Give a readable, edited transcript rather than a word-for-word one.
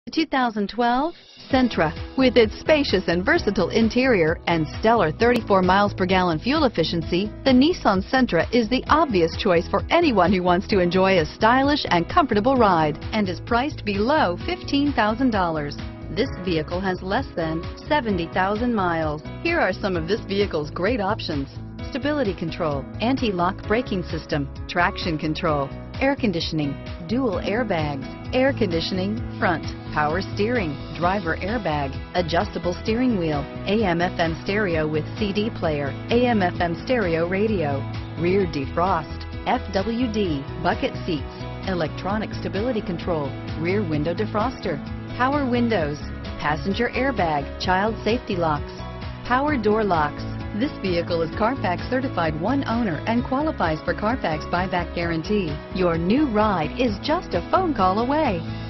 2012 Sentra. With its spacious and versatile interior and stellar 34 miles per gallon fuel efficiency, the Nissan Sentra is the obvious choice for anyone who wants to enjoy a stylish and comfortable ride and is priced below $15,000. This vehicle has less than 70,000 miles. Here are some of this vehicle's great options: stability control, anti-lock braking system, traction control, air conditioning, dual airbags, air conditioning front, power steering, driver airbag, adjustable steering wheel, AM/FM stereo with CD player, AM/FM stereo radio, rear defrost, FWD, bucket seats, electronic stability control, rear window defroster, power windows, passenger airbag, child safety locks, power door locks. This vehicle is Carfax certified one owner and qualifies for Carfax buyback guarantee. Your new ride is just a phone call away.